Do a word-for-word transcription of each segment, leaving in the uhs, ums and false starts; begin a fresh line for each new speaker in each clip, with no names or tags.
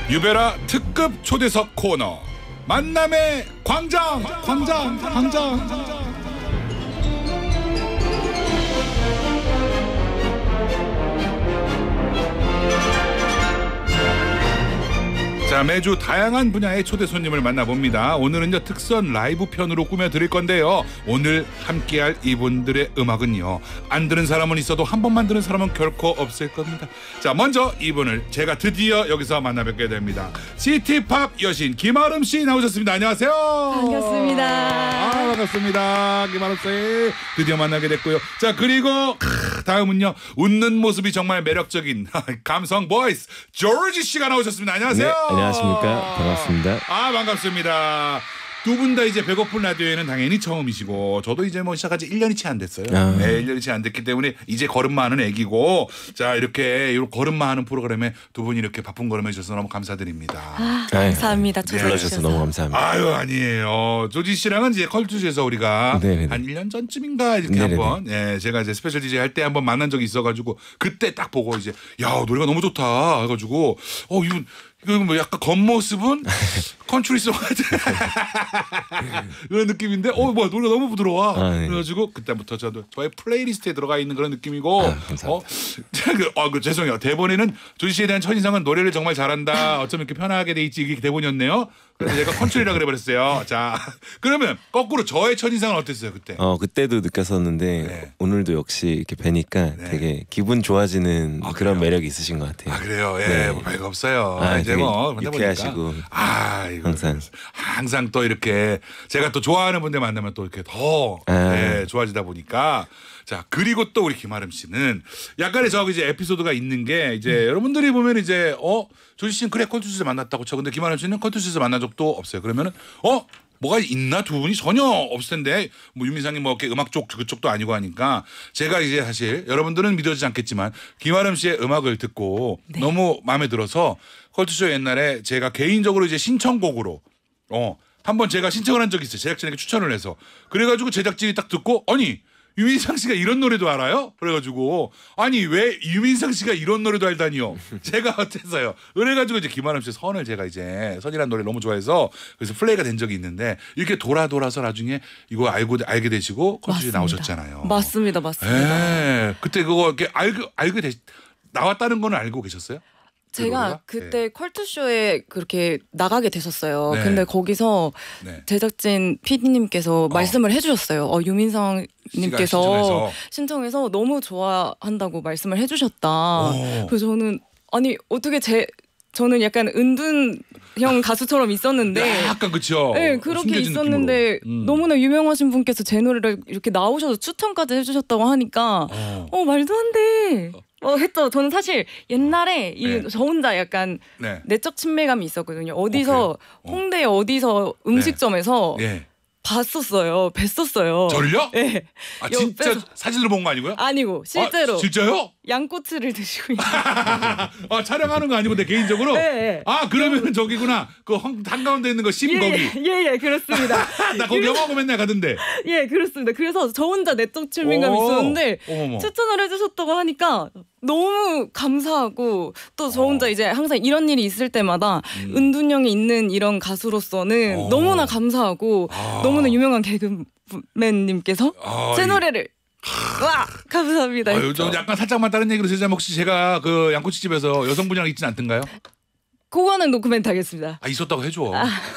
유베라 특급 초대석 코너 만남의 광장 광장 광장 광장. 자, 매주 다양한 분야의 초대 손님을 만나봅니다. 오늘은요 특선 라이브 편으로 꾸며드릴 건데요. 오늘 함께할 이분들의 음악은요 안 들은 사람은 있어도 한 번만 들은 사람은 결코 없을 겁니다. 자, 먼저 이분을 제가 드디어 여기서 만나뵙게 됩니다. 시티팝 여신 김아름 씨 나오셨습니다. 안녕하세요.
반갑습니다.
아, 반갑습니다. 김아름 씨 드디어 만나게 됐고요. 자, 그리고 다음은요 웃는 모습이 정말 매력적인 감성 보이스 조지 씨가 나오셨습니다. 안녕하세요.
네, 안녕하십니까. 반갑습니다.
아, 반갑습니다. 두 분 다 이제 배고픈 라디오에는 당연히 처음이시고 저도 이제 뭐 시작한 지 일 년이 채 안 됐어요.
아.
네, 일 년이 채 안 됐기 때문에 이제 걸음마 하는 애기고 자 이렇게 이런 걸음마 하는 프로그램에 두 분이 이렇게 바쁜 걸음 해주셔서 너무 감사드립니다.
아, 감사합니다.
네.
불러주셔서 너무 감사합니다.
아유, 아니에요. 조지 씨랑은 이제 컬투쇼에서 우리가
네네네.
한 일 년 전쯤인가 이렇게
네네네.
한번 예, 제가 이제 스페셜 디제이 할 때 한번 만난 적이 있어가지고 그때 딱 보고 이제 야 노래가 너무 좋다 해가지고 어 이분 이거 뭐 약간 겉모습은 컨트리송 같은 그런 느낌인데 어 뭐야 노래가 너무 부드러워.
아, 네.
그래가지고 그때부터 저도 저의 플레이리스트에 들어가 있는 그런 느낌이고
아, 감사합니다.
어, 그, 어, 그, 죄송해요. 대본에는 조지 씨에 대한 첫인상은 노래를 정말 잘한다. 어쩜 이렇게 편하게 돼 있지 이게 대본이었네요. 그래서 제가 컨트리라 그래버렸어요. 자, 그러면 거꾸로 저의 첫인상은 어땠어요 그때?
어 그때도 느꼈었는데
네.
오늘도 역시 이렇게 뵈니까
네.
되게 기분 좋아지는
아,
그런
그래요?
매력이 있으신 것 같아요.
아, 그래요. 예,
네.
뭐 별거 없어요.
아,
이제
되게
뭐 근데
유쾌하시고.
보니까 아, 이거
항상.
항상 또 이렇게 제가 또 좋아하는 분들 만나면 또 이렇게 더
아.
예, 좋아지다 보니까 자, 그리고 또 우리 김아름 씨는 약간의 저 이제 에피소드가 있는 게 이제
음.
여러분들이 보면 이제 어 조지 씨는 그래 컬투쇼에서 만났다고 쳐. 근데 김아름 씨는 컬투쇼에서 만난 적도 없어요. 그러면은 어 뭐가 있나 두 분이 전혀 없을 텐데 뭐 유민상님 뭐 이렇게 음악 쪽 그쪽도 아니고 하니까 제가 이제 사실 여러분들은 믿어지지 않겠지만 김아름 씨의 음악을 듣고
네.
너무 마음에 들어서 컬투쇼 옛날에 제가 개인적으로 이제 신청곡으로 어 한번 제가 신청을 한 적이 있어요. 제작진에게 추천을 해서 그래가지고 제작진이 딱 듣고 아니 유민상 씨가 이런 노래도 알아요? 그래가지고 아니 왜 유민상 씨가 이런 노래도 알다니요? 제가 어때서요? 그래가지고 이제 김아름 씨의 선을 제가 이제 선이라는 노래 너무 좋아해서 그래서 플레이가 된 적이 있는데 이렇게 돌아 돌아서 나중에 이거 알고 알게 되시고 컬투쇼에 나오셨잖아요.
맞습니다, 맞습니다.
예, 그때 그거 이렇게 알고 알게 되 나왔다는 거는 알고 계셨어요? 그
제가
노래가?
그때
네.
컬투쇼에 그렇게 나가게 되셨어요.
네.
근데 거기서
네.
제작진 피디님께서 말씀을 해주셨어요. 어, 유민상님께서
신청해서.
신청해서 너무 좋아한다고 말씀을 해주셨다.
오.
그래서 저는 아니 어떻게 제 저는 약간 은둔형 가수처럼 있었는데
약간 그쵸.
네, 그렇게
숨겨진
있었는데
느낌으로. 음.
너무나 유명하신 분께서 제 노래를 이렇게 나오셔서 추천까지 해주셨다고 하니까
어.
어 말도 안 돼. 어 했죠. 저는 사실 옛날에 이
네.
저 혼자 약간
네.
내적 친밀감이 있었거든요. 어디서
어.
홍대 어디서 음식점에서
예.
봤었어요. 뵀었어요.
저를요?
네.
아 진짜
옆에서.
사진으로 본 거 아니고요?
아니고 실제로
아, 진짜요?
양꼬치를 드시고 있는.
아, 촬영하는 거 아니고 내 개인적으로?
네, 네.
아, 그러면 저기구나. 그 한가운데 있는 거 심 거기.
예예 예, 그렇습니다.
나 거기 영화고 맨날 가던데.
예 그렇습니다. 그래서 저 혼자 내적 친밀감이
오.
있었는데
어머머.
추천을 해주셨다고 하니까 너무 감사하고 또 저 혼자
어.
이제 항상 이런 일이 있을 때마다
음.
은둔형이 있는 이런 가수로서는
어.
너무나 감사하고
아.
너무나 유명한 개그맨님께서
아,
제
이-
노래를 와 감사합니다.
아유, 저 약간 살짝만 다른 얘기로 드리자면 혹시 제가 그 양꼬치집에서 여성분이랑 있진 않던가요?
그거는 노코멘트 하겠습니다.
아, 있었다고 해줘.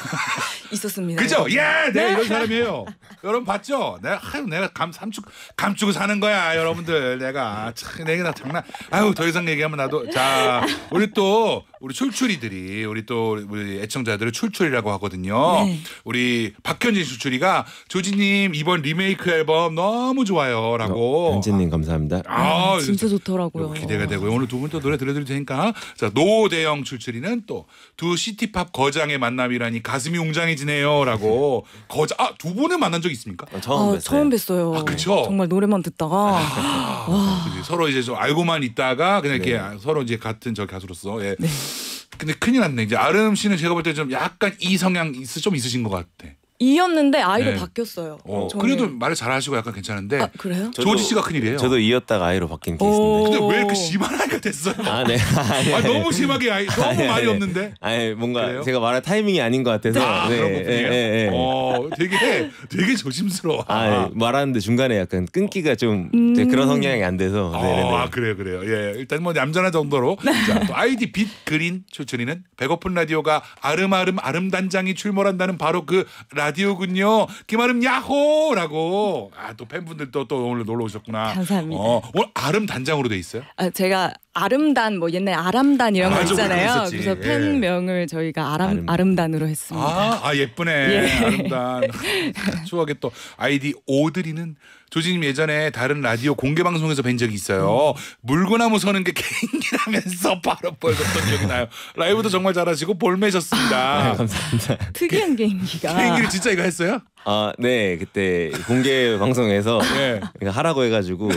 있었습니다.
그죠? 예, 네, 이런 사람이에요. 여러분 봤죠? 내가 아유, 내가 감 감추 감추고 사는 거야, 여러분들. 내가 참 내가 나 장난. 아유, 더 이상 얘기하면 나도 자, 우리 또 우리 출출이들이 우리 또 우리 애청자들을 출출이라고 하거든요.
네.
우리 박현진 출출이가 조지님 이번 리메이크 앨범 너무 좋아요라고.
현진님 감사합니다.
아,
아, 진짜
이거
좋더라고요.
기대가 되고요. 오늘 두 분 또 노래 들려드릴 테니까 자 노대영 출출이는 또 두 시티팝 거장의 만남이라니 가슴이 웅장해지네요라고 거장 아두 분을 만난 적 있습니까?
어, 처음
아,
뵀어요.
처음 뵀어요.
아, 그쵸?
정말 노래만 듣다가
아, 그치. 서로 이제 좀 알고만 있다가 그냥 이렇게
네.
서로 이제 같은 저 가수로서
네.
예. 근데 큰일 났네. 이제 아름 씨는 제가 볼 때 좀 약간 이 성향 있, 좀 있으신 것 같아.
이었는데 아이로
네.
바뀌었어요.
어,
저는.
그래도 말을 잘하시고 약간 괜찮은데
아 그래요?
저도-
조지 씨가 큰일이에요.
저도 이었다가 아이로 바뀐
오.
케이스인데.
근데 왜 이렇게 심한 아이가 됐어요?
아, 네. 아니,
아,
아니,
너무 심하게 아이 너무
아니,
말이
아니.
없는데.
아니 뭔가
그래요?
제가 말할 타이밍이 아닌 것 같아서.
아,
네,
그런 거군요.
예, 예, 예.
어, 되게 되게 조심스러워.
아, 말하는데 중간에 약간 끊기가 좀
음.
그런 성향이 안 돼서.
어,
네, 네, 네.
아 그래요 그래요. 예 일단 뭐 얌전한 정도로 자, 또 아이디 빛 그린 추천이는 배고픈 라디오가 아름아름 아름단장이 출몰한다는 바로 그 라디오군요. 김아름 야호라고. 아 또 팬분들도 또 오늘 놀러 오셨구나.
감사합니다.
어, 오늘 아름 단장으로 돼 있어요?
아, 제가 아름단 뭐 옛날 아람단 이런 거
아, 좀
있잖아요.
그랬었지.
그래서
예.
팬명을 저희가 아람
아름-
아름단으로 했습니다.
아, 아 예쁘네.
예.
아름단. 추억의 또 아이디 오드리는 조지님 예전에 다른 라디오 공개 방송에서 뵌 적이 있어요. 물구나무 서는 게 개인기라면서 바로 뻘겋던 기억이 나요. 라이브도 정말 잘하시고 볼매셨습니다.
감사합니다.
특이한 개인기가.
개인기를 진짜 이거 했어요?
아, 네. 그때 공개 방송에서
예.
이거 하라고 해가지고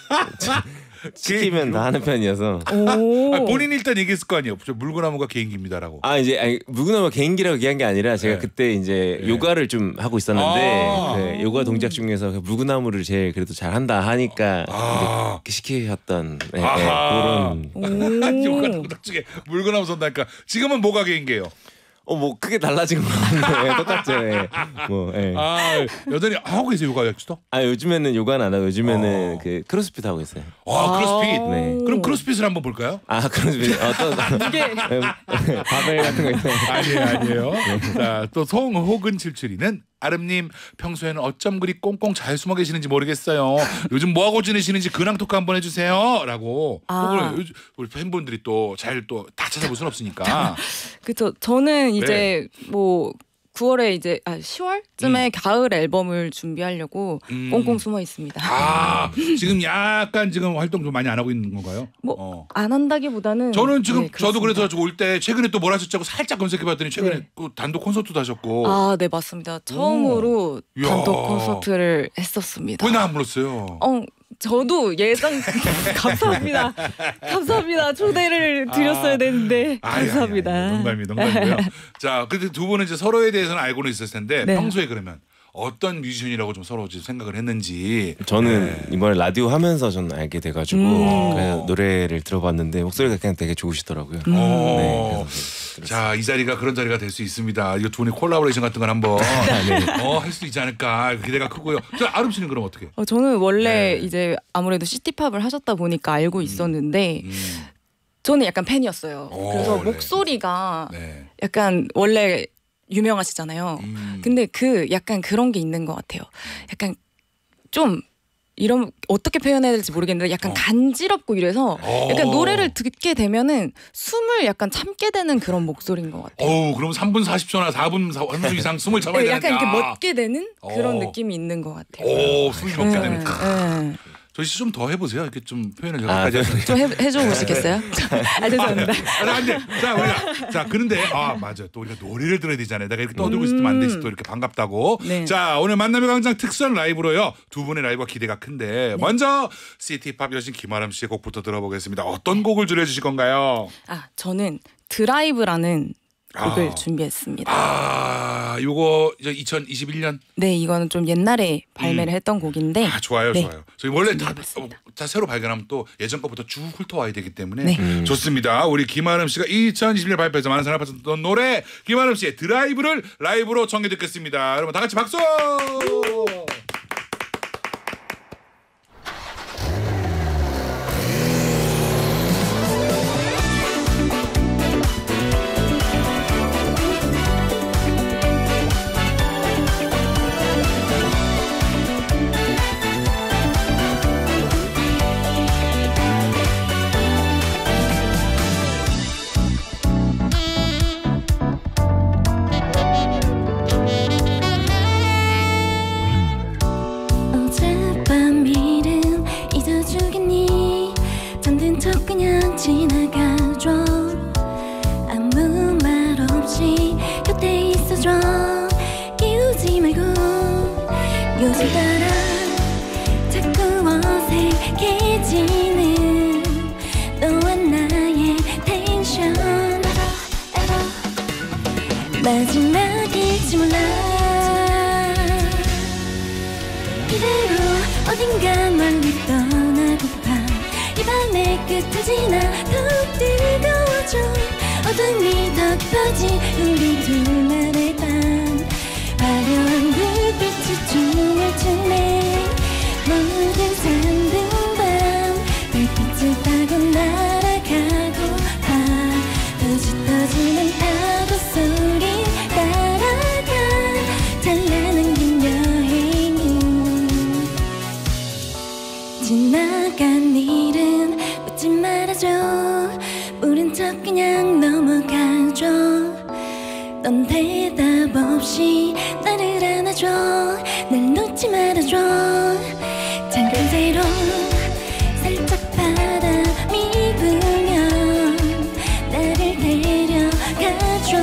시키면 다 하는 편이어서.
오.
아, 본인이 일단 얘기했을 거 아니에요. 저 물구나무가 개인기입니다라고.
아 이제 아니, 물구나무 개인기라고 얘기한 게 아니라 제가
네.
그때 이제
네.
요가를 좀 하고 있었는데
아.
네, 요가 동작 중에서 그 물구나무를 제일 그래도 잘한다 하니까
아.
이렇게 시키셨던 네, 네,
아하.
그런
오.
요가 동작 중에 물구나무 선다니까 지금은 뭐가 개인기예요?
어 뭐 크게 달라진 건 없는데 똑같죠. 예. 뭐 예. 아.
아 여전히 하고 계세요 요가 역시도?
요즘에는 요가는 안 하고 요즘에는
어.
그 크로스핏 하고 있어요.
아 크로스핏.
네.
그럼 크로스핏을 한번 볼까요?
아 크로스핏 어떤
이게
바벨 같은 거 있어요.
아니에요, 아니에요. 자, 또 송호근 칠칠이는 아름님 평소에는 어쩜 그리 꽁꽁 잘 숨어 계시는지 모르겠어요. 요즘 뭐 하고 지내시는지 근황 토크 한번 해주세요.라고.
아.
요즘 우리 팬분들이 또 잘 또 다 찾아볼 순 없으니까.
그쵸. 저는
네.
이제 뭐 구월에 이제 아 시월쯤에 가을 앨범을 준비하려고
음.
꽁꽁 숨어 있습니다.
아, 지금 약간 지금 활동 좀 많이 안 하고 있는 건가요?
뭐
어.
안 한다기보다는
저는 지금
네,
저도
그렇습니다.
그래서 올 때 최근에 또 뭘 하셨자고 살짝 검색해봤더니 최근에
네.
또 단독 콘서트도 하셨고
아, 네 맞습니다. 처음으로
이야.
단독 콘서트를 했었습니다.
왜 나 안 불렀어요?
어, 저도 예상 감사합니다. 감사합니다. 초대를 드렸어야
아.
되는데
아이, 아이,
감사합니다.
아이, 농담이 농담이고요. 자, 근데 두 분은 이제 서로에 대해서는 알고는 있었을 텐데
네.
평소에 그러면 어떤 뮤지션이라고 좀 서로 좀 생각을 했는지.
저는
네.
이번에 라디오 하면서 전 알게 돼가지고
음.
그래서 노래를 들어봤는데 목소리가 그냥 되게 좋으시더라고요.
음.
어.
네, 그래서
자, 이 자리가 그런 자리가 될 수 있습니다. 이거 두 분이 콜라보레이션 같은 걸 한번 어, 할 수 있지 않을까 기대가 크고요. 자, 아름 씨는 그럼 어떻게?
어, 저는 원래
네.
이제 아무래도 시티팝을 하셨다 보니까 알고 있었는데
음.
저는 약간 팬이었어요.
오,
그래서
네.
목소리가
네.
약간 원래 유명하시잖아요.
음.
근데 그 약간 그런 게 있는 것 같아요. 약간 좀 이런 어떻게 표현해야 될지 모르겠는데 약간
어.
간지럽고 이래서
어.
약간 노래를 듣게 되면은 숨을 약간 참게 되는 그런 목소리인 것 같아요.
어우, 그럼 삼 분 사십 초나 사 분 삼 분 이상 숨을 참아야
네,
되는
약간 이렇게 멋게 되는 그런
어.
느낌이 있는 것 같아요.
오, 숨이 먹게
네,
되는.
네.
저희 씨 좀 더 해보세요. 이렇게 좀 표현을
아,
여기까지. 하세요.
좀 해, 해줘 보시겠어요? 아 죄송합니다.
아, 안 돼. 자, 우리가 자, 그런데 아, 맞아. 또 우리가 노래를 들어야 되잖아요. 내가 이렇게 떠들고 있으면 안 되지. 또 이렇게 반갑다고.
네.
자, 오늘 만남의 광장 특수한 라이브로요. 두 분의 라이브가 기대가 큰데 먼저 시티팝 여신 김아람 씨의 곡부터 들어보겠습니다. 어떤 곡을 들려주실 건가요?
아 저는 드라이브라는 곡을
아.
준비했습니다.
아, 요거 이제 이천이십일 년.
네 이거는 좀 옛날에 발매를 했던 곡인데
아, 좋아요,
네.
좋아요. 저희 원래 다,
준비해봤습니다.
다 새로 발견하면 또 예전 것부터 쭉 훑어와야 되기 때문에
네.
음.
좋습니다. 우리 김아름 씨가 이천이십일 년 발표해서 많은 사랑을 받았던 노래 김아름 씨의 드라이브를 라이브로 청해 듣겠습니다. 여러분 다 같이 박수!
어젯밤 일은 잊어주겠니 잠든 척 그냥 지나가줘 아무 말 없이 곁에 있어줘 깨우지 말고 요즘 따라 자꾸 어색해지는 너와 나의 텐션 마지막일지 몰라 어딘가 멀리 떠나고파 이 밤의 끝을 지나 더욱 뜨거워져 어둠이 더 깊어진 우리 둘만의 밤 화려한 불빛이 춤을 추네 모든 상등밤 별빛을 타고 날아가고파 더 짙어지는 파도 소리 따라가 찬란한 긴 여행은 지나간 일은 묻지 말아줘 모른 척 그냥 넘어가줘 넌 대답 없이 나를 안아줘 날 놓지 말아줘 잠깐 새로 살짝 바람이 불면 나를 데려가줘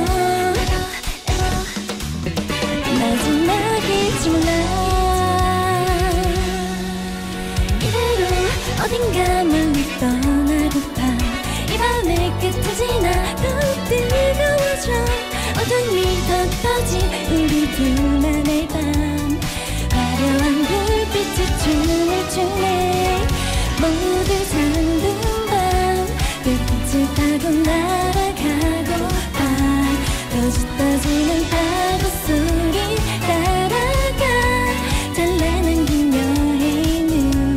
마지막일지 몰라 이대로 어딘가 멀리 떠나고파 이 밤의 끝을 지나 더욱 뜨거워져 어둠이 더 깊어진 우리 둘만의 밤 화려한 불빛이 춤을 추네 모두 잠든 밤 별빛을 타고 날아가고파 더 짙어지는 파도 소리 따라가 찬란한 긴 여행은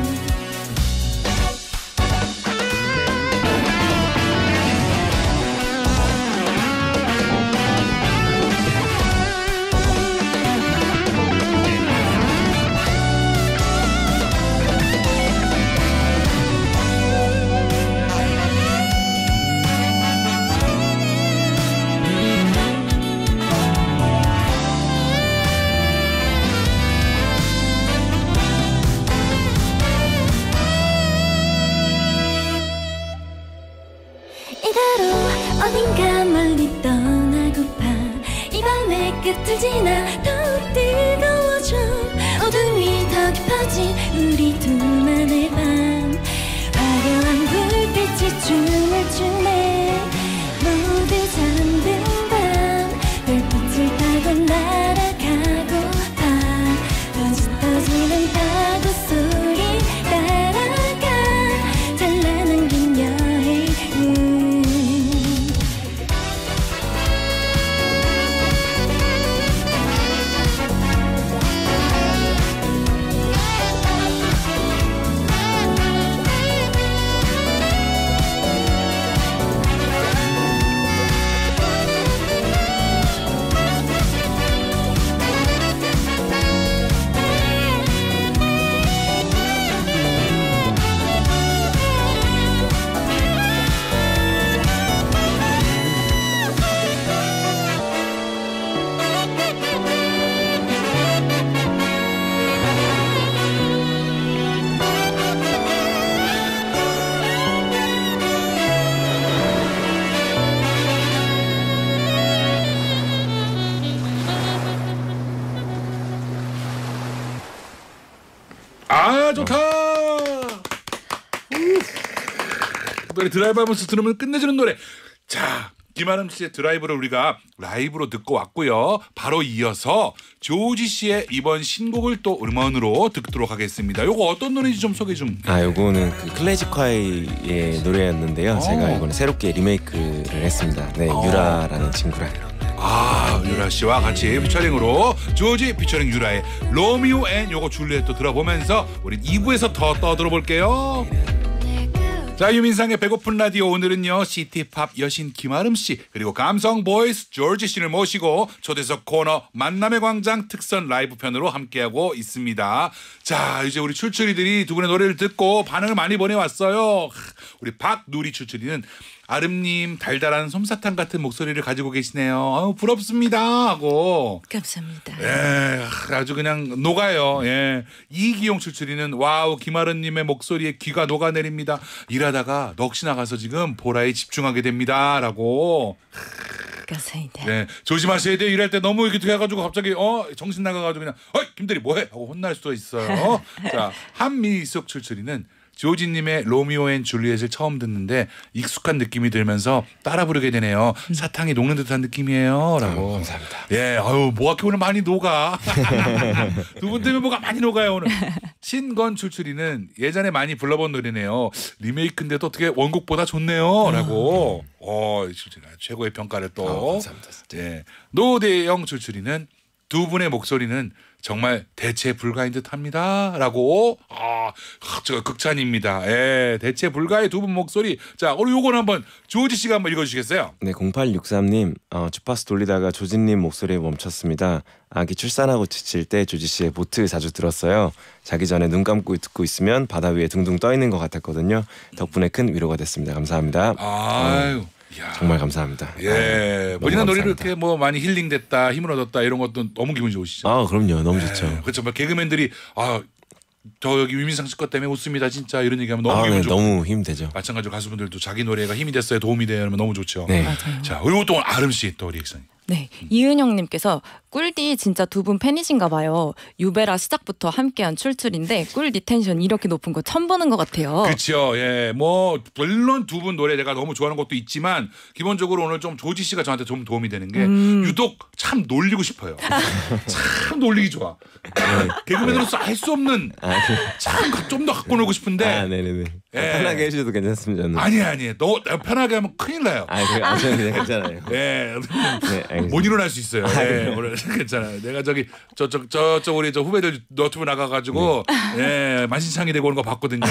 이대로 어딘가 멀리 떠나고파 이 밤의 끝을 지나 더욱 뜨거워져 어둠이 더 깊어진 우리 둘만의 밤 화려한 불빛이 춤을 추네 모두 잠든 밤 별빛을 타고 날아가고파 더 짙어지는 파도 소리 따라가 찬란한 긴 여행은
아 좋다. 노래 드라이브 하면서 들으면 끝내주는 노래. 자 김아름 씨의 드라이브를 우리가 라이브로 듣고 왔고요. 바로 이어서 조지 씨의 이번 신곡을 또 음원으로 듣도록 하겠습니다. 요거 어떤 노래인지 좀 소개 좀.
아 요거는 그 클래식화의 노래였는데요.
오.
제가 이번에 새롭게 리메이크를 했습니다. 네
오.
유라라는 친구랑.
아 유라 씨와 같이 피처링으로 조지 피처링 유라의 로미오 앤 요거 줄리엣도 들어보면서 우리 이 부에서 더 떠들어 볼게요. 자 유민상의 배고픈 라디오 오늘은요 시티팝 여신 김아름 씨 그리고 감성 보이스 조지 씨를 모시고 초대석 코너 만남의 광장 특선 라이브 편으로 함께하고 있습니다. 자 이제 우리 출출이들이 두 분의 노래를 듣고 반응을 많이 보내왔어요. 우리 박누리 출출이는 아름님 달달한 솜사탕 같은 목소리를 가지고 계시네요. 아유, 부럽습니다 하고.
감사합니다.
예, 아주 그냥 녹아요. 예. 이기용 출출이는 와우 김아름님의 목소리에 귀가 녹아내립니다. 일하다가 넋이 나가서 지금 보라에 집중하게 됩니다라고.
감사합니다.
네, 조심하셔야 돼요. 일할 때 너무 이렇게 해가지고 갑자기 어 정신 나가가지고 그냥 어이 김대리 뭐해 하고 혼날 수도 있어요. 자 한미숙 출출이는 조지님의 로미오 앤 줄리엣을 처음 듣는데 익숙한 느낌이 들면서 따라 부르게 되네요. 사탕이 녹는 듯한 느낌이에요.라고.
어, 감사합니다.
예, 아유 뭐가 오늘 많이 녹아. 두 분 때문에 뭐가 많이 녹아요 오늘. 신건 출출이는 예전에 많이 불러본 노래네요. 리메이크인데도 어떻게 원곡보다 좋네요.라고. 어, 최고의 평가를 또.
어, 감사합니다. 진짜.
예, 노대영 출출이는 두 분의 목소리는 정말 대체 불가인 듯합니다라고. 아, 저 극찬입니다. 예, 대체 불가의 두 분 목소리. 자, 오늘 요건 한번 조지 씨가 한번 읽어주시겠어요?
네, 공팔육삼 님 어, 주파수 돌리다가 조지님 목소리에 멈췄습니다. 아기 출산하고 지칠 때 조지 씨의 보트 자주 들었어요. 자기 전에 눈 감고 듣고 있으면 바다 위에 둥둥 떠 있는 것 같았거든요. 덕분에 큰 위로가 됐습니다. 감사합니다.
아유, 야.
정말 감사합니다.
예,
아유,
본인의
너무
노래를
감사합니다.
이렇게 뭐 많이 힐링됐다, 힘을 얻었다 이런 것도 너무 기분 좋으시죠?
아, 그럼요. 너무
예,
좋죠.
그렇죠. 뭐 개그맨들이 아, 저 여기 유민상 씨 것 때문에 웃습니다, 진짜 이런 얘기하면 너무
아,
기분
네,
좋고.
너무 힘되죠.
마찬가지로 가수분들도 자기 노래가 힘이 됐어요, 도움이 돼요, 이러면 너무 좋죠.
네.
맞아요.
자, 그리고 또 아름 씨 또 리액션.
네, 이은영님께서 꿀디 진짜 두 분 팬이신가 봐요. 유베라 시작부터 함께한 출출인데 꿀디 텐션 이렇게 높은 거 처음 보는 것 같아요.
그렇죠. 예, 뭐 물론 두 분 노래 내가 너무 좋아하는 것도 있지만 기본적으로 오늘 좀 조지 씨가 저한테 좀 도움이 되는 게
음.
유독 참 놀리고 싶어요. 참 놀리기 좋아. 개그맨으로서 할 수 없는
아, 그-
참 좀 더 갖고 놀고 싶은데
아, 네네네.
예.
편하게 해주셔도 괜찮습니다. 저는.
아니 아니 너 편하게 하면 큰일 나요.
아, 그, 아, 저는 그냥 괜찮아요.
예,
네, 알겠습니다.
못 일어날 수 있어요.
아,
예,
그래요?
오늘 괜찮아요. 내가 저기 저쪽 저쪽 우리 저 후배들 너튜브 나가가지고 예 만신창이 되고 오는 거 봤거든요.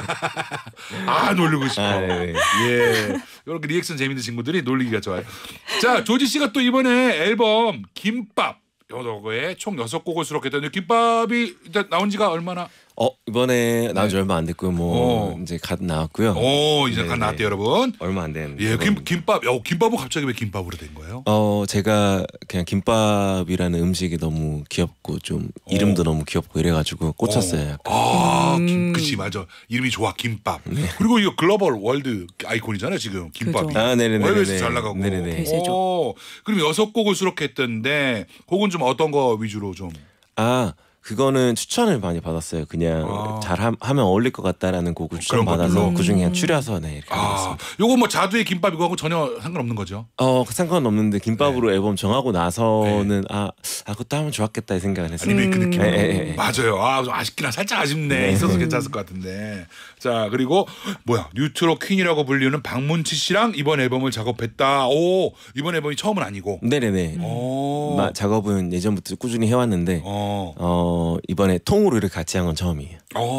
아 놀리고 싶어.
아, 네네.
예, 이렇게 리액션 재밌는 친구들이 놀리기가 좋아요. 자, 조지 씨가 또 이번에 앨범 김밥 요거에 총 여섯 곡을 수록했던데 김밥이 일단 나온 지가 얼마나?
어, 이번에 나온 지 얼마 안 됐고요. 뭐
어.
이제 갓 나왔고요.
오, 이제 갓
네네.
나왔대요, 여러분.
얼마 안 됐는데.
예, 김 김밥. 어, 김밥은 갑자기 왜 김밥으로 된 거예요?
어, 제가 그냥 김밥이라는 음식이 너무 귀엽고 좀 이름도 너무 귀엽고 이래가지고 꽂혔어요. 약간.
아,
음.
김, 그치 맞아. 이름이 좋아 김밥. 그리고 이거 글로벌 월드 아이콘이잖아요 지금 김밥이.
그죠.
아, 네네네.
월드에서 잘 나가고.
네네네.
대세죠.
오, 그럼 여섯 곡을 수록했던데 곡은 좀 어떤 거 위주로 좀?
아, 그거는 추천을 많이 받았어요. 그냥
아.
잘 하, 하면 어울릴 것 같다라는 곡을 추천
그런
받아서
것들로?
그 중에 그냥 추려서 네 이렇게
아,
해봤습니다.
요거 뭐 자두의 김밥 이거하고 전혀 상관없는 거죠?
어, 상관없는데 김밥으로
네.
앨범 정하고 나서는 아, 아 그것도 하면 좋았겠다 이 생각을 했어요.
리메이크
음.
느낌.
네, 네, 네.
맞아요. 아, 좀 아쉽긴 하 살짝 아쉽네.
네.
있어서 괜찮을 것 같은데. 자, 그리고 뭐야 뉴트로 퀸이라고 불리는 박문치 씨랑 이번 앨범을 작업했다. 오, 이번 앨범이 처음은 아니고.
네네네.
오.
마, 작업은 예전부터 꾸준히 해왔는데
어.
어, 이번에 통으로 이렇게 같이 한 건 처음이에요.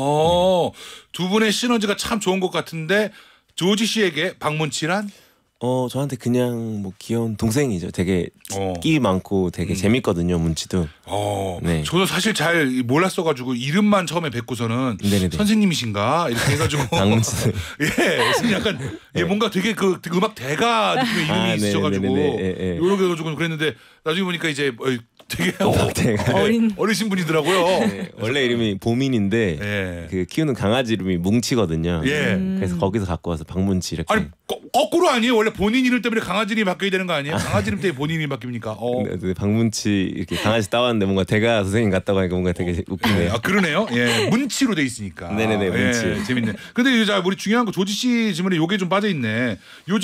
어, 두 분의 시너지가 참 좋은 것 같은데 조지 씨에게 박문치란?
어, 저한테 그냥 뭐 귀여운 동생이죠. 되게
어.
끼 많고 되게
음.
재밌거든요. 문치도.
어,
네.
저는 사실 잘 몰랐어가지고 이름만 처음에 뵙고서는
네네네.
선생님이신가 이렇게 해가지고
박문치.
예, 그래서 약간 예, 뭔가 되게 그 음악 대가 느낌의 이름이
아,
있으셔가지고
네네네네. 예, 예.
이렇게 해가지고 그랬는데 나중에 보니까 이제 어, 되게
제가
어린
어리신 분이더라고요.
네, 원래 이름이 보민인데
예.
그 키우는 강아지 이름이 뭉치거든요.
예.
그래서 거기서 갖고 와서 박문치 이렇게.
아니 거, 거꾸로 아니에요? 원래 본인 이름 때문에 강아지 이름이 바뀌어야 되는 거 아니에요? 강아지 이름 때문에 본인 이름이 바뀝니까? 어.
근데, 근데 박문치 이렇게 강아지 따왔는데 뭔가 대가 선생님 같다고 하니까 뭔가 되게 웃기네요.
아 그러네요. 예, 문치로 돼 있으니까.
네네네, 문치.
예, 재밌네. 근데 이제 우리 중요한 거 조지 씨 질문에 요게 좀 빠져 있네.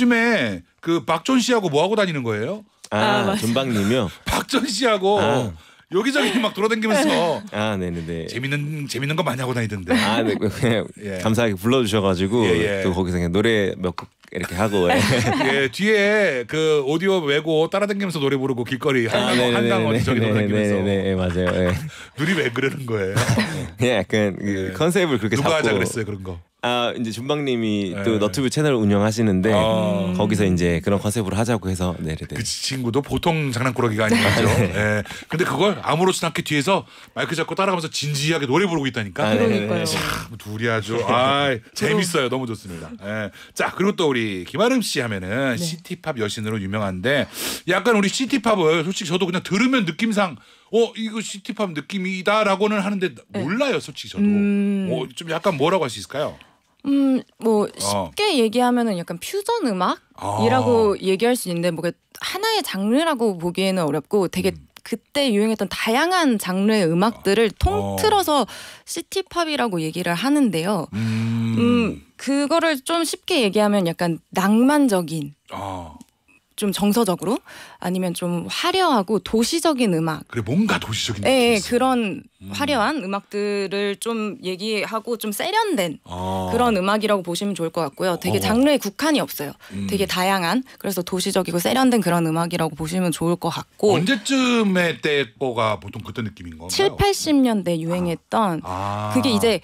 요즘에 그 박전 씨하고 뭐 하고 다니는 거예요?
아,
아, 맞아요.
존박님이요.
박전 씨하고
아.
여기저기 막 돌아다니면서
아, 네네네.
재밌는 재밌는 거 많이 하고 다니던데.
아, 네, 그냥
예.
감사하게 불러주셔가지고
예, 예.
또 거기서 그냥 노래 몇 곡 이렇게 하고. 예.
예, 뒤에 그 오디오 메고 따라다니면서 노래 부르고 길거리 한강 한강 어디 저기 돌아다니면서
네네네, 맞아요. 예.
둘이 왜 그러는 거예요?
그냥 약간 그
예.
컨셉을 그렇게
누가
잡고.
하자 그랬어요 그런 거?
아, 이제 준박님이
예.
또 너튜브 채널 운영하시는데
아.
거기서 이제 그런 컨셉으로 하자고 해서 네네네.
그 친구도 보통 장난꾸러기가 아니죠. 예. 근데 그걸 아무렇지도 않게 뒤에서 마이크 잡고 따라가면서 진지하게 노래 부르고 있다니까.
아, 네네네.
그러니까요.
참 둘이 아주 아 재밌어요. 너무 좋습니다. 예. 자 그리고 또 우리 김아름 씨 하면은 시티팝 여신으로 유명한데 약간 우리 시티팝을 솔직히 저도 그냥 들으면 느낌상 어 이거 시티팝 느낌이다라고는 하는데 몰라요. 솔직히 저도
음.
어, 좀 약간 뭐라고 할 수 있을까요?
음, 뭐
어.
쉽게 얘기하면은 약간 퓨전 음악이라고 얘기할 수 있는데 뭐가 하나의 장르라고 보기에는 어렵고 되게 그때 유행했던 다양한 장르의 음악들을 통틀어서 시티팝이라고 얘기를 하는데요.
음,
음, 그거를 좀 쉽게 얘기하면 약간 낭만적인,
아,
좀 정서적으로 아니면 좀 화려하고 도시적인 음악.
그래 뭔가 도시적인
예,
느낌이
예,
있어.
그런
음.
화려한 음악들을 좀 얘기하고 좀 세련된
아.
그런 음악이라고 보시면 좋을 것 같고요. 되게
어.
장르에 국한이 없어요.
음.
되게 다양한, 그래서 도시적이고 세련된 그런 음악이라고 보시면 좋을 것 같고.
언제쯤에 때 거가 보통 그때 느낌인 건가요?
칠, 팔십 년대 유행했던
아.
그게 이제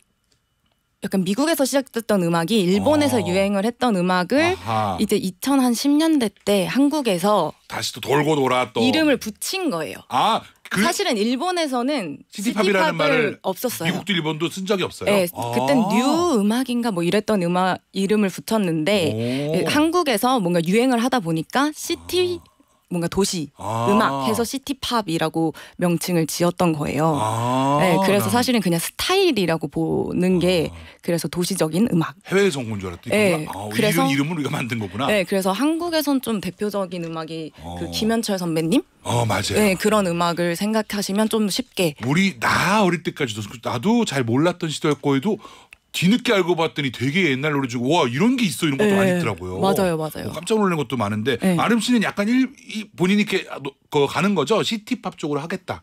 약간 미국에서 시작됐던 음악이 일본에서
어.
유행을 했던 음악을
아하.
이제 이천십 년대 때 한국에서
다시 또 돌고 돌아 또
이름을 붙인 거예요.
아, 그
사실은 일본에서는
시티팝이라는
시티팝을
말을
없었어요.
미국도 일본도 쓴 적이 없어요.
네,
아.
그땐 뉴 음악인가 뭐 이랬던 음악 이름을 붙였는데
오.
한국에서 뭔가 유행을 하다 보니까 시티 뭔가 도시
아.
음악 해서 시티팝이라고 명칭을 지었던 거예요.
아.
네, 그래서
난
사실은 그냥 스타일이라고 보는 게 그래서 도시적인 음악.
해외에서 온 건 줄 알았더니
네,
그거가? 아,
그래서-
이런 이름을 우리가 만든 거구나.
네, 그래서 한국에선 좀 대표적인 음악이
어.
그 김현철 선배님,
어, 맞아요.
네, 그런 음악을 생각하시면 좀 쉽게.
우리 나 어릴 때까지도 나도 잘 몰랐던 시대였고에도 뒤늦게 알고 봤더니 되게 옛날 노래 중에 와 이런 게 있어 이런 것도
네,
많이 있더라고요.
맞아요, 맞아요.
어, 깜짝 놀란 것도 많은데
네.
아름 씨는 약간 일, 이, 본인이 이렇게 아, 노- 그 가는 거죠. 시티팝 쪽으로 하겠다.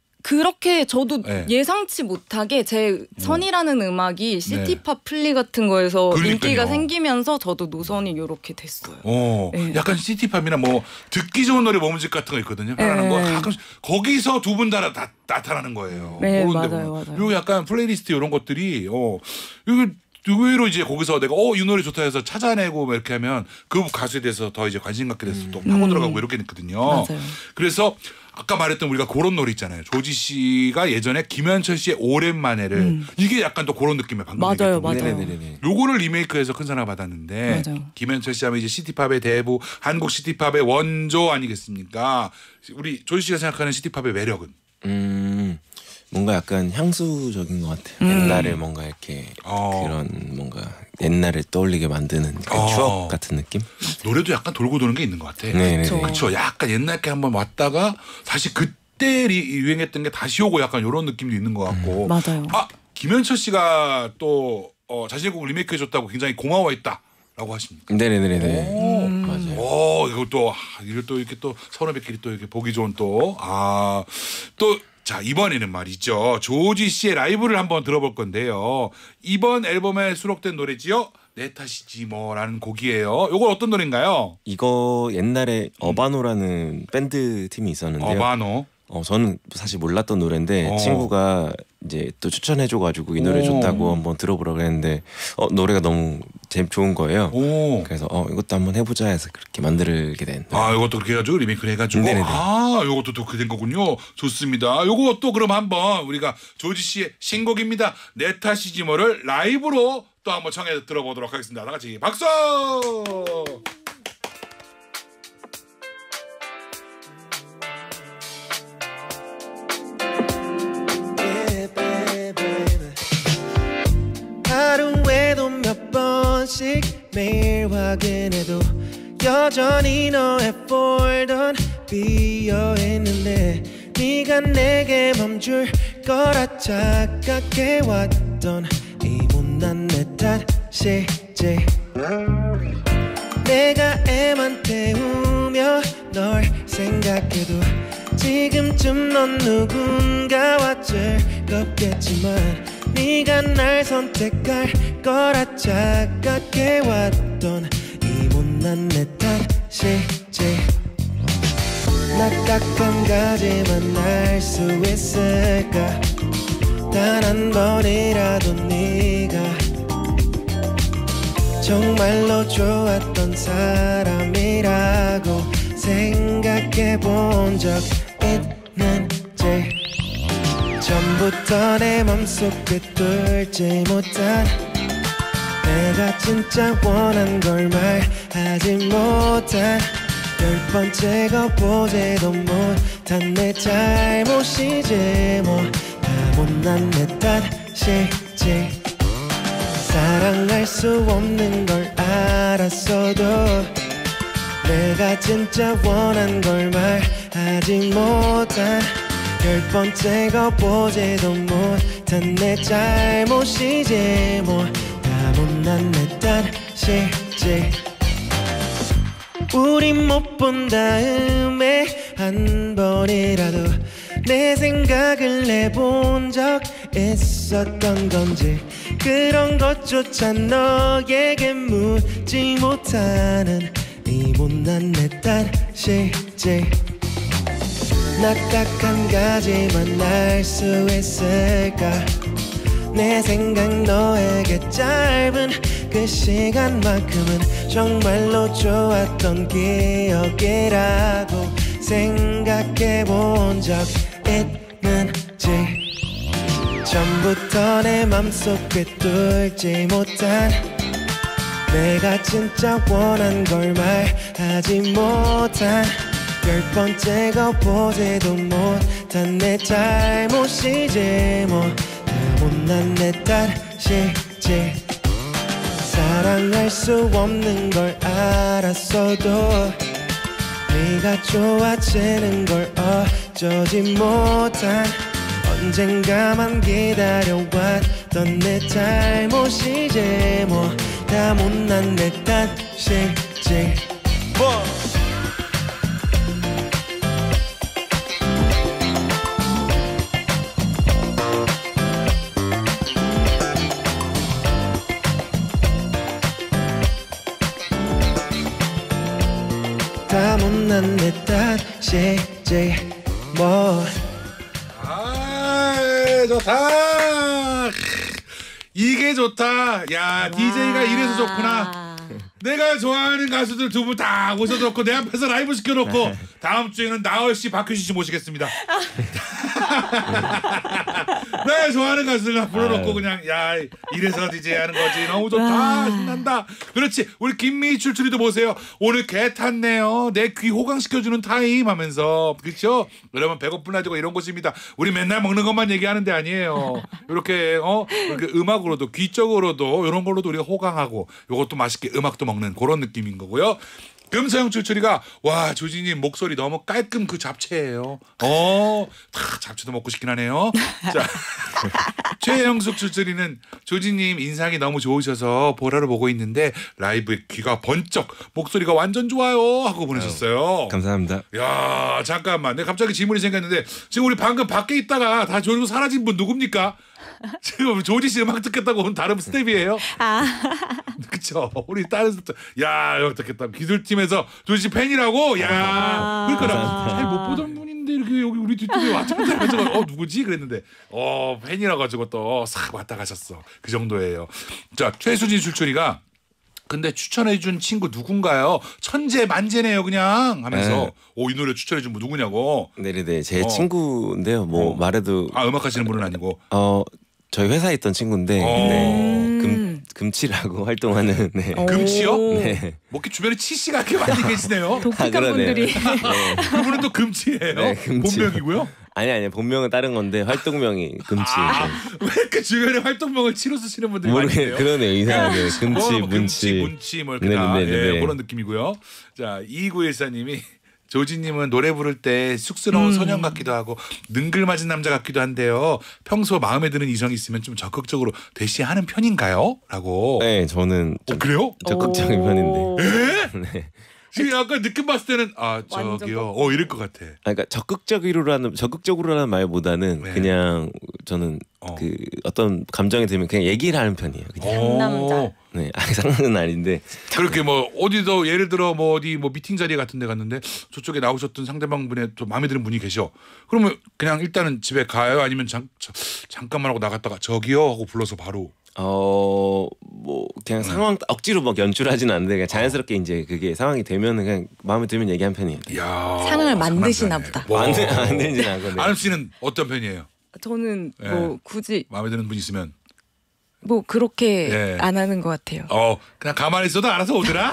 그렇게 저도
네.
예상치 못하게 제 선이라는 음악이 시티팝 플리 같은 거에서
그러니까요.
인기가 생기면서 저도 노선이 이렇게 됐어요.
어,
네.
약간 시티팝이나 뭐 듣기 좋은 노래 모음집 같은 거 있거든요. 하는
네.
거 가끔 거기서 두 분 다 나타나는 거예요.
네,
그런 데
맞아요,
보면.
맞아요.
그리고 약간 플레이리스트 이런 것들이 어 이거 의외로 이제 거기서 내가 어 이 노래 좋다 해서 찾아내고 뭐 이렇게 하면 그 가수에 대해서 더 이제 관심 갖게 돼서 또 파고 들어가고 이렇게 됐거든요.
음. 맞아요.
그래서 아까 말했던 우리가 그런 노래 있잖아요. 조지 씨가 예전에 김현철 씨의 오랜만에를 이게 약간 또 그런 느낌의 방금
음. 맞아요,
얘기했던
맞아요.
네네네네.
요거를 리메이크해서 큰 사랑을 받았는데
맞아요.
김현철 씨 하면 이제 시티팝의 대부, 한국 시티팝의 원조 아니겠습니까? 우리 조지 씨가 생각하는 시티팝의 매력은?
음 뭔가 약간 향수적인 것 같아요.
음.
옛날에 뭔가 이렇게
어.
그런 뭔가 옛날을 떠올리게 만드는 그
어.
추억 같은 느낌?
노래도 약간 돌고 도는 게 있는 것 같아.
네네네.
그렇죠. 약간 옛날 게 한번 왔다가 다시 그때 리- 유행했던 게 다시 오고 약간 이런 느낌도 있는 것 같고.
맞아요.
아 김현철 씨가 또 어, 자신의 곡을 리메이크해줬다고 굉장히 고마워했다라고 하십니까?
네네네네.
오.
맞아요.
오, 이것도, 아, 이걸 또 이렇게 또 선후배끼리 또 이렇게 보기 좋은 또, 아, 또, 자, 이번에는 말이죠. 조지 씨의 라이브를 한번 들어볼 건데요. 이번 앨범에 수록된 노래지요. 내 탓이지 뭐라는 곡이에요. 요건 어떤 노래인가요?
이거 옛날에 어바노라는 밴드 팀이 있었는데요.
어바노.
어, 저는 사실 몰랐던 노래인데
어.
친구가 이제 또 추천해줘가지고 이 노래
오.
좋다고 한번 들어보라 그랬는데 어, 노래가 너무 재 좋은 거예요.
오.
그래서 어, 이것도 한번 해보자 해서 그렇게 만들게 된.
아, 요것도 그렇게 해가지고 리메이크를 해가지고.
네네네.
아, 요것도 또 그렇게 된 거군요. 좋습니다. 요것도 그럼 한번 우리가 조지 씨의 신곡입니다. 내 탓이지 뭐를 라이브로 또 한번 청해 들어보도록 하겠습니다. 다 같이 박수!
하루에도 몇 번씩 매일 확인해도 여전히 너의 폴더는 비어있는데 네가 내게 멈출 거라 착각해왔던 이 못난 내 탓이지. 내가 애만 태우며 널 생각해도 지금쯤 넌 누군가와 즐겁겠지만 네가 날 선택할 거라 착각해왔던 이 못난 내 탓이지. 나 딱 한 가지만 알 수 있을까? 단 한 번이라도 네가 정말로 좋았던 사람이라고 생각해 본 적 있는지. 처음부터 내 맘속에 뚫지 못한 내가 진짜 원한 걸 말하지 못한 열 번째가 보지도 못한 내 잘못이지 뭐 다 못난 내 탓이지. 사랑할 수 없는 걸 알았어도 내가 진짜 원한 걸 하지 못한 열 번째가 보지도 못한 내 잘못이지 뭐 다 못난 내 탓이지 우리 못 본 다음에 한 번이라도 내 생각을 내본 적 있었던 건지 그런 것조차 너에게 묻지 못하는 이 못난 내 탓이지 나 딱 한 가지만 알 수 있을까 내 생각 너에게 짧은 그 시간만큼은 정말로 좋았던 기억이라고 생각해 본 적 있는지 처음부터 내 맘속에 뚫지 못한 내가 진짜 원한 걸 말하지 못한 열 번째가 보지도 못한 내 잘못이지 뭐 다 못난 내 탓이지 사랑할 수 없는 걸 알았어도 네가 좋아지는 걸 어쩌지 못한 언젠가만 기다려왔던 내 잘못이지 뭐 다 못난 내 탓이지 뭐 다 못난 내 탓이지 뭐
아 좋다. 이게 좋다. 야 디제이가 이래서 좋구나. 내가 좋아하는 가수들 두 분 다 모셔놓고 내 앞에서 라이브 시켜놓고 다음 주에는 나얼 씨, 박효신 씨 모시겠습니다. 내가 좋아하는 가수들 다 불러놓고 그냥 야 이래서 디제이 하는 거지. 너무 좋다. 신난다. 그렇지. 우리 김미희 출출이도 보세요. 오늘 개 탔네요. 내 귀 호강시켜주는 타임 하면서 그렇죠? 여러분 배고픈 라디오가 이런 곳입니다. 우리 맨날 먹는 것만 얘기하는 데 아니에요. 이렇게 어 이렇게 음악으로도 귀적으로도 이런 걸로도 우리가 호강하고 이것도 맛있게 음악도 먹는 그런 느낌인 거고요. 금서영 출출이가 와 조진님 목소리 너무 깔끔 그 잡채예요. 어, 다 잡채도 먹고 싶긴 하네요. 자 최영숙 출출이는 조진님 인상이 너무 좋으셔서 보라를 보고 있는데 라이브에 귀가 번쩍 목소리가 완전 좋아요 하고 보내셨어요.
감사합니다.
야 잠깐만 내가 갑자기 질문이 생겼는데 지금 우리 방금 밖에 있다가 다 졸고 사라진 분 누굽니까? 지금 조지 씨 음악 듣겠다고 온 다른 스텝이에요?
아.
그쵸. 우리 다른 스텝. 야, 여기 듣겠다. 기술팀에서 조지 씨 팬이라고? 야.
아.
그러니까 잘 못 보던 분인데 이렇게 여기 우리 뒤쪽에 왔다 갔다 해가지고 어, 누구지? 그랬는데 어, 팬이라 가지고 또 싹 왔다 가셨어. 그 정도예요. 자, 최수진 출출이가 근데 추천해준 친구 누군가요? 천재 만재네요 그냥 하면서
네.
오 이 노래 추천해준 분 누구냐고.
네네네 제
어.
친구인데요. 뭐
어.
말해도
아 음악 하시는 분은 아니고.
어 저희 회사에 있던 친구인데
어.
네.
음.
금 금치라고 활동하는 네.
오.
금치요?
네.
뭐 이렇게 주변에 치씨가 이렇게 많이 계시네요.
독특한
아, 그러네요.
분들이.
네.
그분은 또 금치예요.
네, 금치.
본명이고요.
아니 아니 본명은 다른 건데 활동명이 금치.
아, 왜 이렇게 주변에 활동명을 치로 쓰시는 분들이 많이
모르게
계세요?
그러네요 이상하게 금치
뭐, 뭐,
문치.
문치 뭐 이렇게 다
네네네네.
예, 그런 느낌이고요. 자 이구일사님이 조지님은 노래 부를 때 쑥스러운
음.
소년 같기도 하고 능글맞은 남자 같기도 한데요. 평소 마음에 드는 이성이 있으면 좀 적극적으로 대시하는 편인가요? 라고.
네 저는
어, 그래요?
적극적인 편인데.
오.
네.
지금 약간 느낌 봤을 때는 아
완전
저기요. 어 이럴 것 같아.
아, 그러니까 적극적으로라는 적극적으로라는 말보다는
네.
그냥 저는
어.
그 어떤 감정이 들면 그냥 얘기를 하는 편이에요. 그냥.
상남자.
어.
네, 아, 상은 아닌데
그렇게 뭐 어디도 예를 들어 뭐 어디 뭐 미팅 자리 같은 데 갔는데 저쪽에 나오셨던 상대방 분의 또 마음에 드는 분이 계셔. 그러면 그냥 일단은 집에 가요 아니면 잠, 자, 잠깐만 하고 나갔다가 저기요 하고 불러서 바로
어 뭐 그냥 상황 억지로 막 연출하진 않는데 그냥 자연스럽게 이제 그게 상황이 되면은 그냥 마음에 들면 얘기한 편이에요.
야
상황을 만드시나
상남자네.
보다.
와.
안, 되- 안 되진 않거든요.
아름 씨는 어떤 편이에요?
저는
예.
뭐 굳이
마음에 드는 분 있으면
뭐 그렇게
예.
안 하는 것 같아요.
어 그냥 가만히 있어도 알아서 오더라.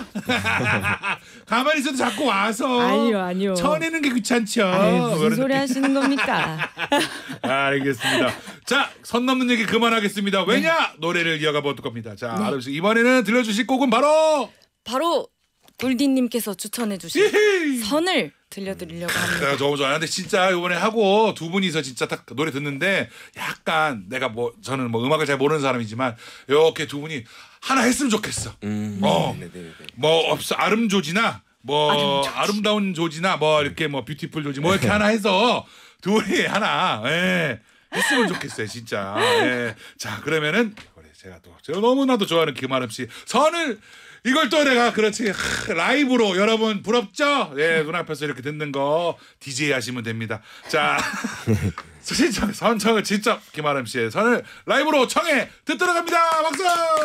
가만히 있어도 자꾸 와서
아니요, 아니요.
쳐내는 게 귀찮죠.
아유, 무슨
그런
소리
느낌.
하시는 겁니까?
아, 알겠습니다. 자, 선 넘는 얘기 그만하겠습니다. 왜냐? 노래를 이어가 볼 겁니다. 자, 아름 씨 이번에는 들려주실 곡은 바로
바로 꿀디님께서 추천해주신
히히!
선을 들려드리려고 합니다.
내가 너무 좋아하는데 진짜 이번에 하고 두 분이서 진짜 딱 노래 듣는데 약간 내가 뭐 저는 뭐 음악을 잘 모르는 사람이지만 이렇게 두 분이 하나 했으면 좋겠어.
음.
어.
네네네.
뭐 없어 아름조지나 뭐
아름조지.
아름다운 조지나 뭐 이렇게 뭐 뷰티풀 조지 뭐 이렇게 하나 해서 두 분이 하나 예. 했으면 좋겠어요 진짜. 예. 자 그러면은 제가 또 제가 너무나도 좋아하는 김아름 씨 선을 이걸 또 내가 그렇지 하, 라이브로 여러분 부럽죠? 예 눈앞에서 이렇게 듣는 거 디제이 하시면 됩니다. 자 신청 선청을 직접 김아름 씨의 선을 라이브로 청해 듣도록 합니다. 박수.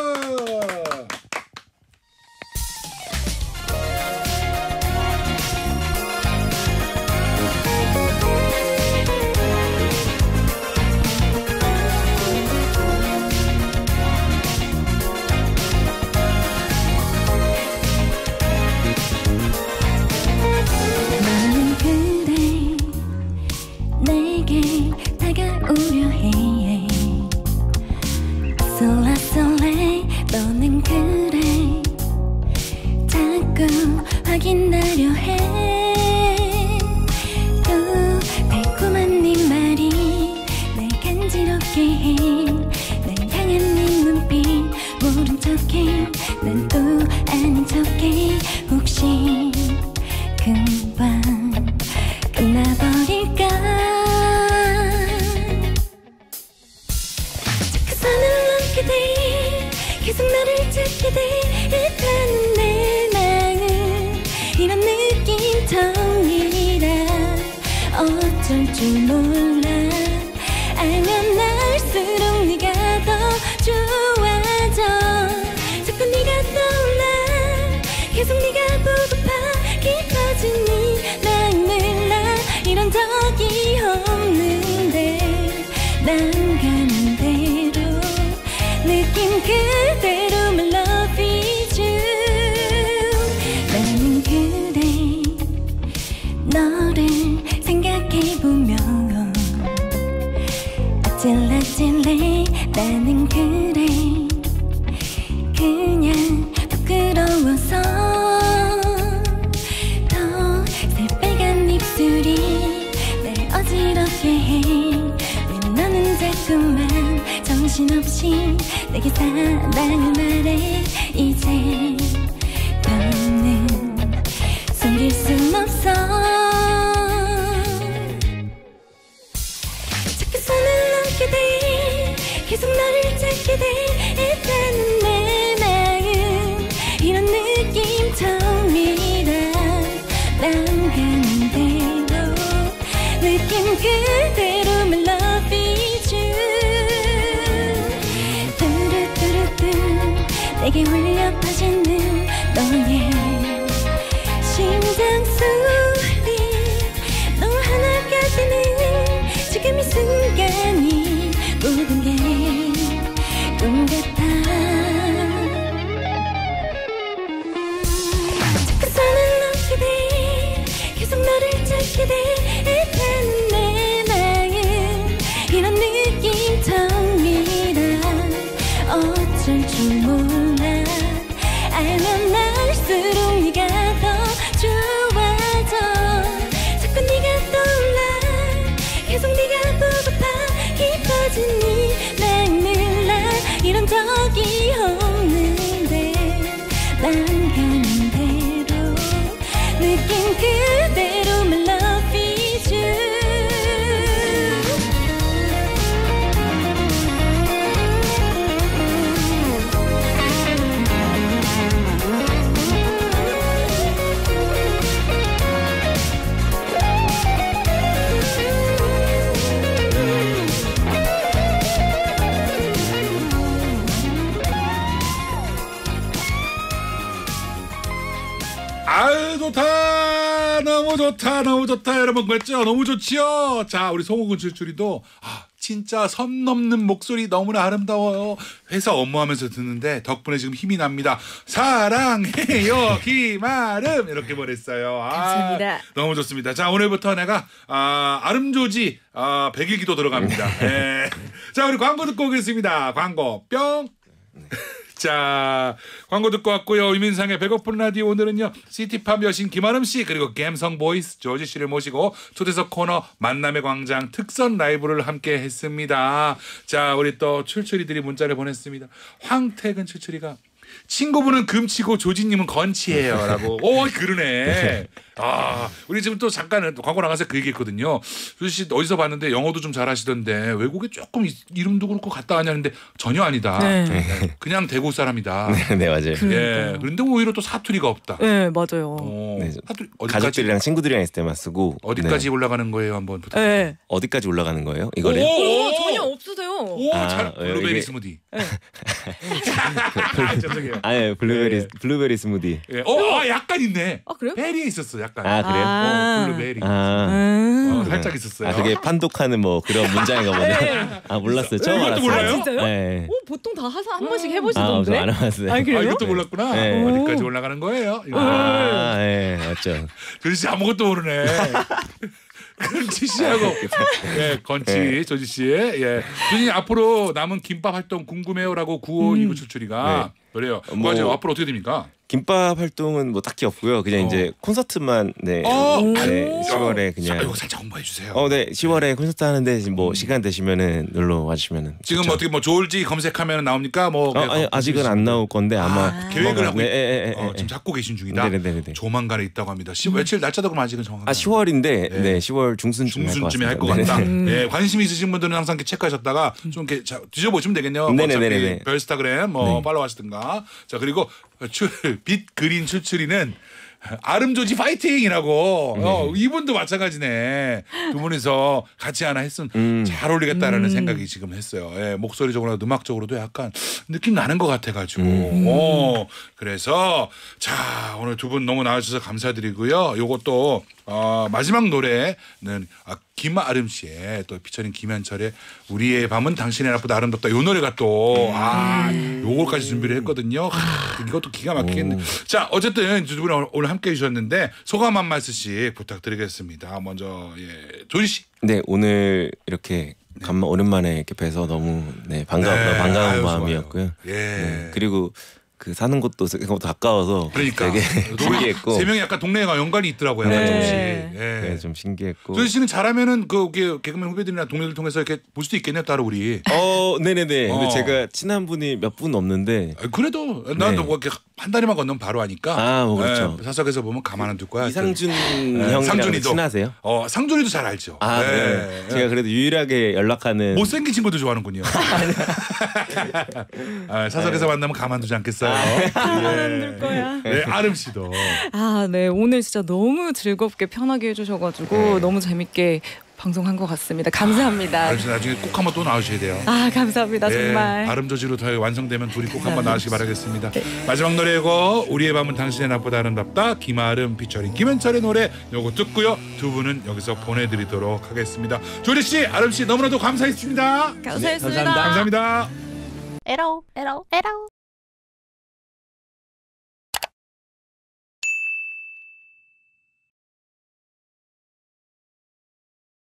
너는 그래 내게 다가오려 해 설레 설레 너는 그래 자꾸 확인하려 해또 달콤한 네 말이 날 간지럽게 해날 향한 네 눈빛 모른 척해 난 또 아닌 척해 혹시 금방 끝나버릴까 자꾸 선을 넘게 돼 계속 너를 찾게 돼 일단 내 마음 이런 느낌 처음이라 어쩔 줄 몰라 알면 알수록 네가 더 좋아져 자꾸 네가 떠올라 계속 네가 보고파 깊어진 네 마음을 나 이런 적이 없는데 난 가는 대로 느낌 그대로 my love is you 나는 그래 너를 생각해보면 어찔어찔해 나는 그래 그냥 부끄러워서 더 새빨간 입술이 날 어지럽게 해왜 너는 자꾸만 정신없이 내게 사랑을 말해 이제 더는 숨길 순 없어 자꾸 손을 놓게 돼 계속 너를 찾게 돼 일단은 내 마음 이런 느낌 처음이라 난 가는 대로 느낌 그대로 my love is you 뚜루뚜루뚜 내게 울려 퍼지는 너의 심장 소리 너 하나까지는 지금 이 순간이 모든 게 꿈 같아 자꾸 선을 넘게 돼 계속 너를 찾게 돼 일단 내 마음 이런 느낌 처음이라 어쩔 줄 몰라 알면 알수록 네가 더 좋아져 자꾸 네가 떠올라 계속 네가 보고파 깊어진 네 마음을 나 이런 적이 없는데 난 가는 대로 느낌 그대로 my love is you
아유 좋다 너무 좋다 너무 좋다 여러분 그랬죠 너무 좋지요. 자 우리 송호근 출출이도 아 진짜 선 넘는 목소리 너무나 아름다워요. 회사 업무하면서 듣는데 덕분에 지금 힘이 납니다. 사랑해요 김아름 이렇게 보냈어요. 아,
감사합니다.
너무 좋습니다. 자 오늘부터 내가 아, 아름조지 아, 백일기도 들어갑니다. 네. 자 우리 광고 듣고 오겠습니다. 광고 뿅. 자, 광고 듣고 왔고요. 유민상의 배고픈 라디오 오늘은요. 시티팝 여신 김아름 씨 그리고 갬성 보이스 조지 씨를 모시고 초대석 코너 만남의 광장 특선 라이브를 함께 했습니다. 자, 우리 또 출출이들이 문자를 보냈습니다. 황태근 출출이가 친구분은 금치고 조지님은 건치예요라고. 오 그러네. 아 우리 지금 또 잠깐 광고 나가서 그 얘기했거든요. 조지 씨 어디서 봤는데 영어도 좀 잘하시던데 외국에 조금 이- 이름도 그렇고 갔다 왔냐는데 전혀 아니다.
네.
네, 그냥 대구 사람이다.
네, 네 맞아요.
예.
그러니까요.
그런데 오히려 또 사투리가 없다.
네, 맞아요.
어,
네,
사투리 어디까지
가족들이랑 친구들이랑 있을 때만 쓰고
어디까지
네.
올라가는 거예요 한번 부탁드립니다.
네.
어디까지 올라가는 거예요? 이거를
오!
오, 전혀 없으세요.
오,
아,
잘
예,
블루베리
이게-
스무디.
네.
아, 죄송해요.
아예 블루베리
네.
블루베리 스무디.
예. 어, 아, 약간 있네.
아, 그래요?
베리에 있었어, 약간.
아 그래요?
아.
어, 블루베리.
아,
음.
어, 살짝 있었어요.
아 그게 판독하는 뭐 그런 문장인가 보네. 아 몰랐어요. 처음
이것도
알았어요.
몰라요?
아, 진짜요?
네.
오, 보통 다 하사 한 번씩
아,
해보시던데.
저안 해봤어요.
아, 그래요?
아, 이것도 몰랐구나.
네.
어디까지 올라가는 거예요? 이거.
아, 예, 맞죠.
조지 씨 아무것도 모르네. 건치 씨하고 예, 건치
네.
조지 씨. 예. 조지 앞으로 남은 김밥 활동 궁금해요라고 구오이구 출출이가 그래요.
뭐-
맞아요. 앞으로 어떻게 됩니까?
김밥 활동은 뭐 딱히 없고요. 그냥
어.
이제 콘서트만 네,
어.
네 시월에
자,
그냥
이거 살짝 홍보해 주세요.
어, 네 시월에 콘서트 하는데 지금 뭐 시간 되시면은 놀러 와주시면은
지금
좋죠.
어떻게 뭐 졸지 검색하면 나옵니까? 뭐
어, 아니, 아직은 안 나올 건데 아마
아, 계획을 하고
네,
있-
예, 예, 예,
어,
예.
지금 잡고 계신 중이다.
네네네네.
조만간에 있다고 합니다. 시, 며칠 날짜도 그럼 아직은 정확하게
아 시월인데
네.
네, 시월 중순쯤에
중순쯤에 할 것
네네.
같다. 예, 관심 있으신 분들은 항상 이렇게 체크하셨다가 좀 이렇게 자, 뒤져보시면 되겠네요. 뭐
네네네네.
어차피 별스타그램 뭐 팔로우하시든가. 자 그리고 출빛 그린 출출이는 아름조지 파이팅이라고 어, 이분도 마찬가지네. 두 분이서 같이 하나 했으면
음.
잘 어울리겠다라는 생각이 지금 했어요. 예, 목소리적으로나 음악적으로도 약간 느낌 나는 것 같아가지고. 어, 그래서 자 오늘 두 분 너무 나와주셔서 감사드리고요. 요것도 어, 마지막 노래는 아, 김아름 씨의 또 피처링 김현철의 우리의 밤은 당신의 나보다 아름답다 요 노래가 또 아 요걸까지 준비를 했거든요. 하, 이것도 기가 막히겠네. 자 어쨌든 두 분이 오늘 함께 해주셨는데 소감 한 말씀씩 부탁드리겠습니다. 먼저 예 조지 씨.
네 오늘 이렇게 간만 오랜만에 이렇게 뵈서 너무 네 반가
네,
반가운
아유,
마음이었고요.
좋아요. 예.
네, 그리고 그 사는 곳도 생각보다 가까워서
그러니까
되게
우리
신기했고
세 명이 약간 동네가 연관이 있더라고요.
네.
약간 조금씩.
네.
예.
네, 좀 신기했고.
조지 씨는 잘하면은 그 개- 개그맨 후배들이나 동료들 통해서 이렇게 볼 수도 있겠네요, 따로 우리.
어, 네네네.
어.
근데 제가 친한 분이 몇 분 없는데
아, 그래도 나도
네.
뭐 이렇게 한 다리만 건너면 바로 하니까.
아, 뭐 그렇죠.
예, 사석에서 보면 가만 안 둘 거야.
이상준
네,
형이랑
상준이도.
친하세요?
어 상준이도 잘 알죠.
아,
예.
네.
예.
제가 그래도 유일하게 연락하는
못생긴 친구도 좋아하는군요. 아, 사석에서 만나면 가만두지 않겠어요.
가만둘 거야.
네, 아름 씨도.
아, 네. 오늘 진짜 너무 즐겁게 편하게 해주셔가지고 너무 재밌게 방송한 것 같습니다. 감사합니다.
아름 씨 나중에 꼭 한번 또 나오셔야 돼요.
아, 감사합니다.
네,
정말.
아름 저지로 더 완성되면 둘이 꼭 한번 나오시기 바라겠습니다. 마지막 노래고 우리의 밤은 당신의 낮보다 아름답다 김아름 피처링 김현철의 노래 요거 듣고요. 두 분은 여기서 보내드리도록 하겠습니다. 조리 씨, 아름 씨 너무나도 감사했습니다.
감사했습니다.
감사합니다.
에러 에러 에러